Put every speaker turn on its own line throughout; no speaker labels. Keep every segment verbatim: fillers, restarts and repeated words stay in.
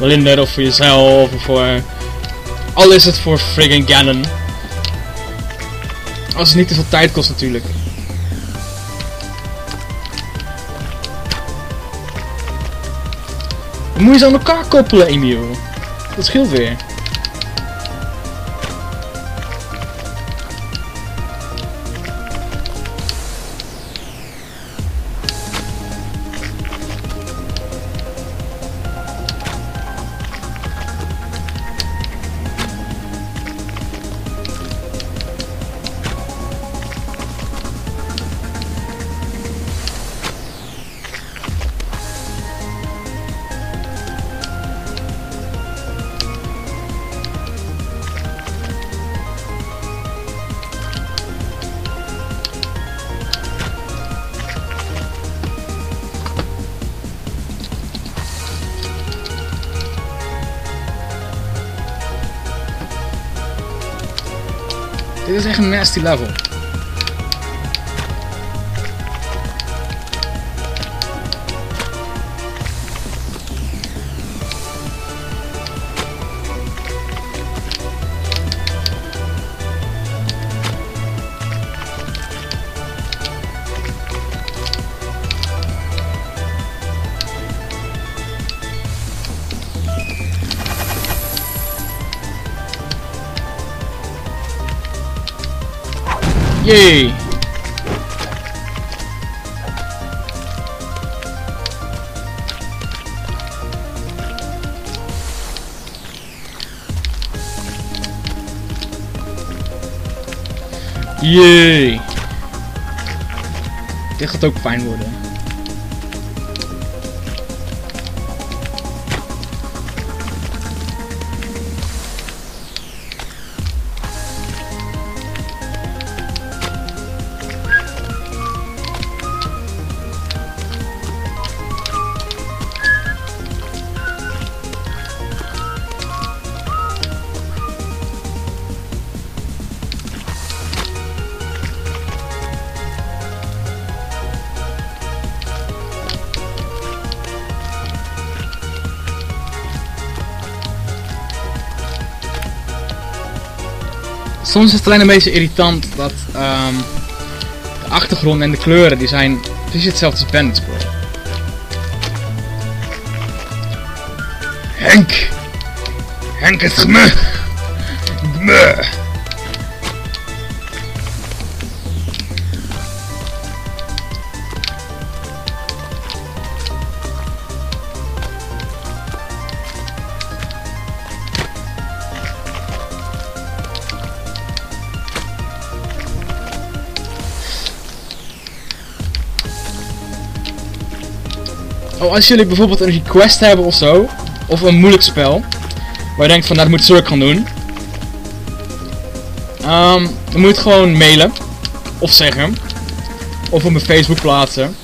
Melinda of voor jezelf of voor... Al is het voor friggin' Ganon. Als het niet te veel tijd kost natuurlijk. Dan moet je ze aan elkaar koppelen, Emiel. Dat scheelt weer. Dit is echt een nasty level. Yay! Yay! Dit gaat ook fijn worden. Soms is het alleen een beetje irritant dat um, de achtergrond en de kleuren die zijn precies hetzelfde als Bandit Squad. Henk! Henk het gme! Gme! Oh, als jullie bijvoorbeeld een request hebben of zo, of een moeilijk spel, waar je denkt van, nou, dat moet Zurk gaan doen, um, dan moet je het gewoon mailen, of zeggen, of op mijn Facebook plaatsen.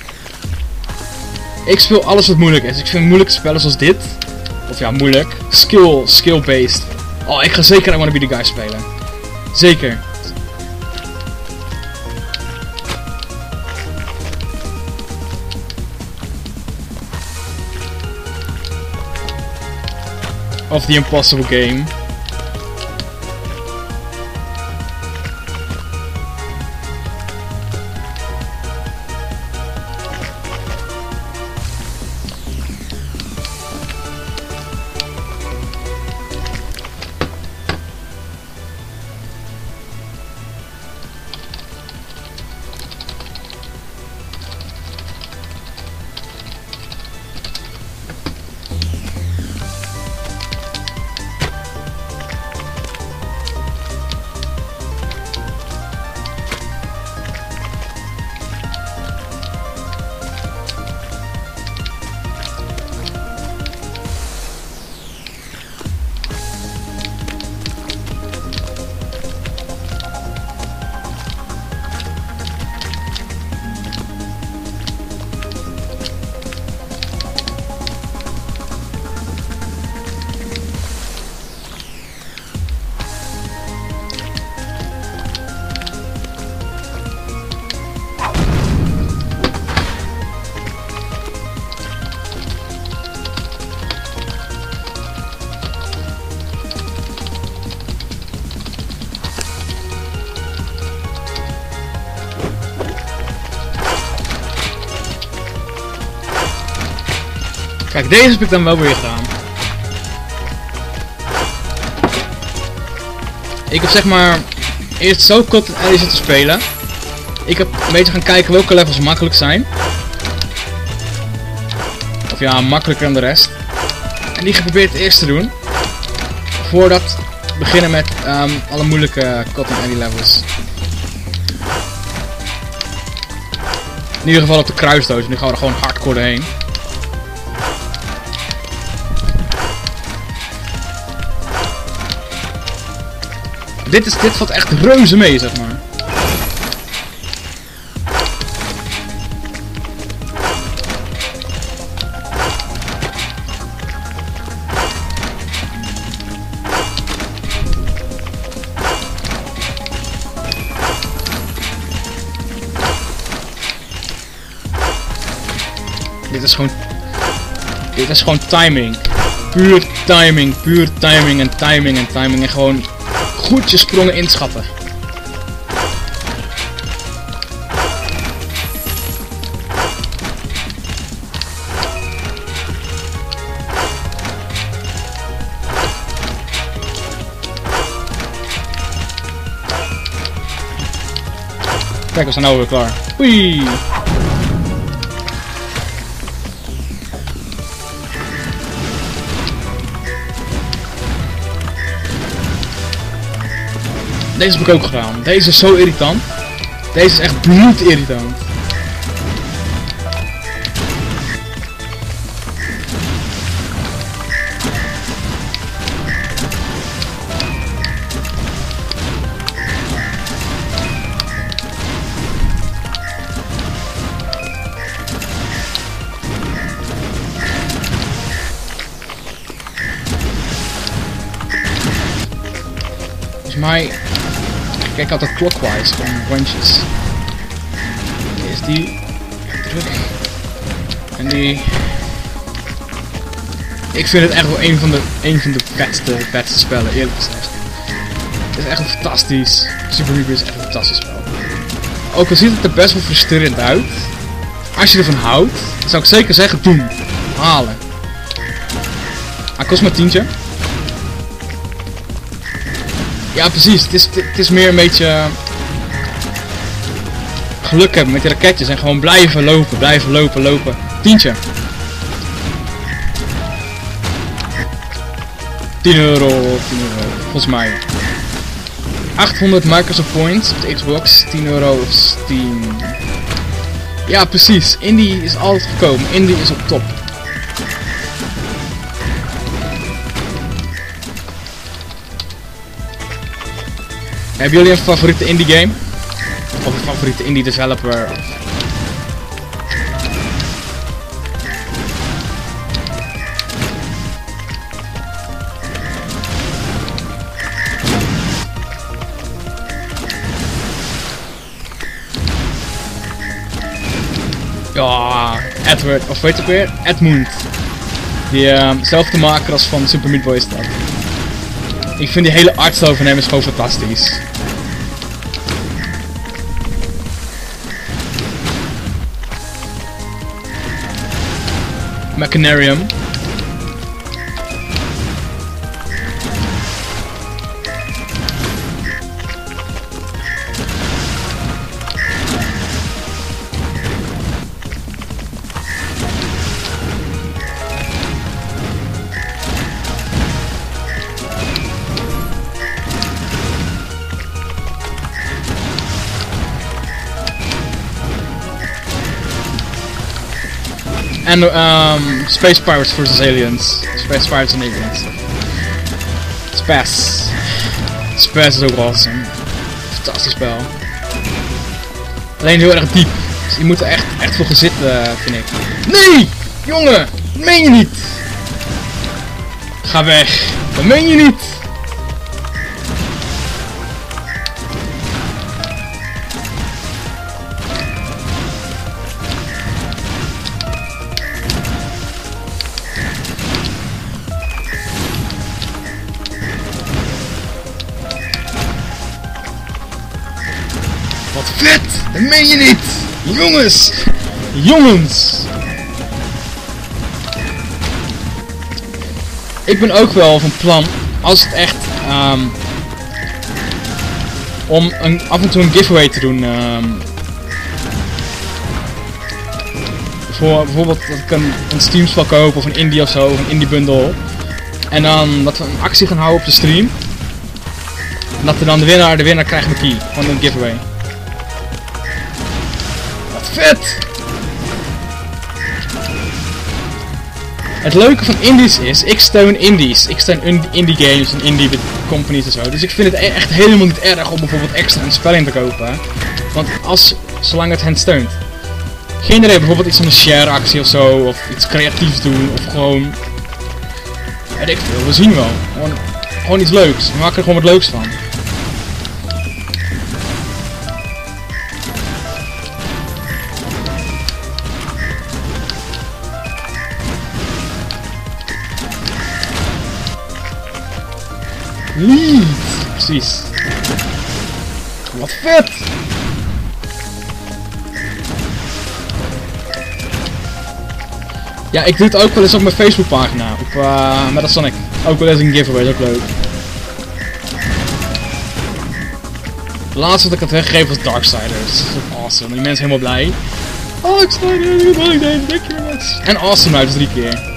Ik speel alles wat moeilijk is. Ik vind moeilijke spellen zoals dit, of ja, moeilijk, skill, skill-based. Oh, ik ga zeker I Wanna Be The Guy spelen. Zeker. Of The Impossible Game. Kijk, deze heb ik dan wel weer gedaan. Ik heb zeg maar eerst zo Cotton Alley zitten spelen. Ik heb een beetje gaan kijken welke levels makkelijk zijn. Of ja, makkelijker dan de rest. En die geprobeerd eerst te doen. Voordat we beginnen met um, alle moeilijke Cotton Alley levels. In ieder geval op de kruisdoos. Nu gaan we er gewoon hardcore doorheen. Dit, is, dit valt echt reuze mee, zeg maar. Dit is gewoon... Dit is gewoon timing. Puur timing, puur timing en timing en timing en gewoon... goed je sprongen inschatten. Kijk, we zijn nou weer klaar. Oei! Deze heb ik ook gedaan. Deze is zo irritant. Deze is echt bloedirritant. Volgens mij... Kijk altijd clockwise, gewoon rondjes. Is die terug. En die. Ik vind het echt wel een van de, een van de vetste, vetste spellen, eerlijk gezegd. Het is echt een fantastisch. Super Meat Boy is echt een fantastisch spel. Ook al ziet het er best wel frustrerend uit. Als je ervan houdt, dan zou ik zeker zeggen doen. Halen. Hij kost maar tientje. Ja, precies. Het is, het is meer een beetje geluk hebben met die raketjes en gewoon blijven lopen, blijven lopen, lopen. Tientje. tien euro, tien euro, volgens mij. achthonderd Microsoft Points op de Xbox, tien euro op Steam. Ja, precies. Indie is altijd gekomen. Indie is op top. Hebben jullie een favoriete indie game? Of een favoriete indie developer? Ja, Edward, of weet je ook weer? Edmund. Die uh, zelfde maker als van Super Meat Boy is dat. Ik vind die hele artstyle van hem is gewoon fantastisch. Machinarium. En um, Space Pirates versus Aliens. Space Pirates en Aliens. Spaz. Spaz is ook awesome. Fantastisch spel. Alleen heel erg diep. Dus je moet er echt, echt voor gaan zitten, vind ik. Nee! Jongen! Dat meen je niet! Ga weg! Dat meen je niet! Wat vet! Dat meen je niet! Jongens! Jongens! ik ben ook wel van plan, als het echt, um, om een, af en toe een giveaway te doen. Um, voor bijvoorbeeld dat ik een, een Steam spel koop of een indie of zo, of een indie bundle. En dan dat we een actie gaan houden op de stream. En dat we dan de winnaar, de winnaar krijgt een key van een giveaway. Wat vet! Het leuke van indies is, ik steun indies. Ik steun indie games en indie companies en zo. Dus ik vind het e echt helemaal niet erg om bijvoorbeeld extra een spel in te kopen. Want als, zolang het hen steunt. Geen idee, bijvoorbeeld iets van een share actie of zo. Of iets creatiefs doen. Of gewoon... weet ik veel, we zien wel. Gewoon, gewoon iets leuks. We maken er gewoon wat leuks van. Lead! Precies. Wat vet! Ja, ik doe het ook wel eens op mijn Facebookpagina. Op uh, Metasonic. Ook wel eens een giveaway, dat is ook leuk. Laatst had ik het weggegeven als Darksiders. Dat is ook awesome. Die mensen helemaal blij. Oh, ik sta hier, ik ben deze, thank you very much. En awesome uit, drie keer.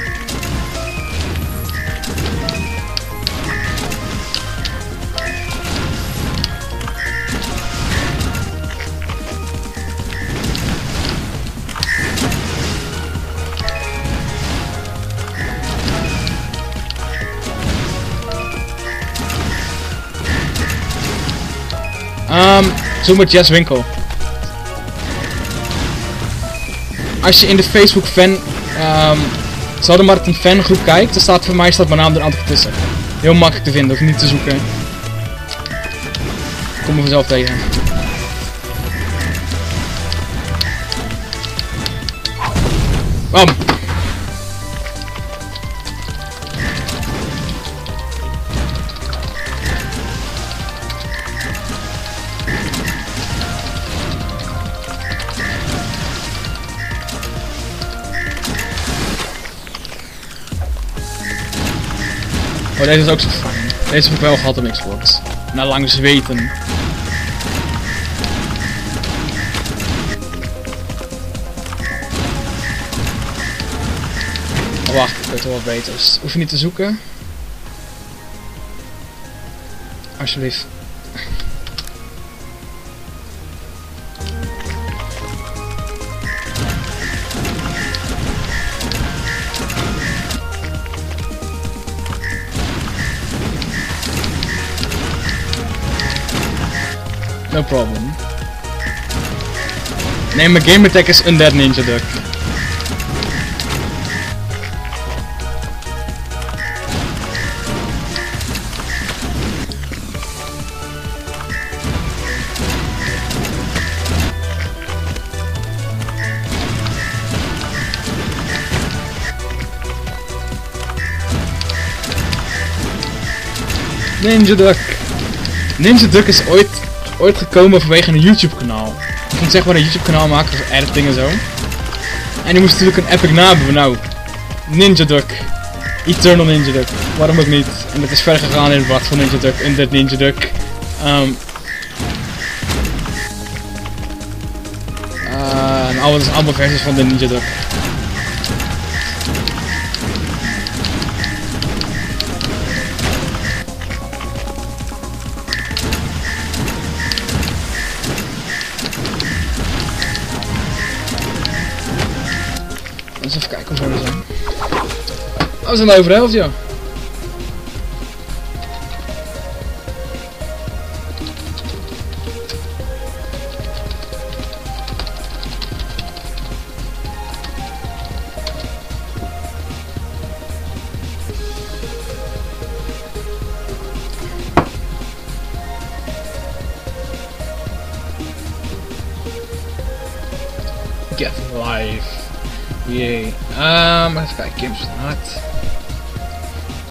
Um, zoek met Jess Winkel. Als je in de Facebook fan, um, zouden maar een fangroep kijkt, dan staat voor mij staat mijn naam er altijd tussen. Heel makkelijk te vinden, hoef niet te zoeken. Ik kom er vanzelf tegen. Bam! Oh, deze is ook zo fijn. Deze heb ik wel gehad op Xbox. Na lang zweten. Oh, wacht, ik weet wel beter. Hoef je niet te zoeken. Alsjeblieft. No problem. Nee, mijn gamertag is Undead Ninja Duck. Ninja Duck. Ninja Duck is ooit, ooit gekomen vanwege een YouTube kanaal. Ik ging zeg maar een YouTube kanaal maken voor editing en zo. En die moest natuurlijk een epic naam hebben. Nou, Ninja Duck. Eternal Ninja Duck. Waarom ook niet? En dat is verder gegaan in wat voor Ninja Duck. Undead Ninja Duck. Um, uh, en alles allemaal versies van de Ninja Duck. Eens even kijken hoe ver we zijn. Oh, we zijn over de helft, ja. Get live. Jee. Um, even kijken, games van hard.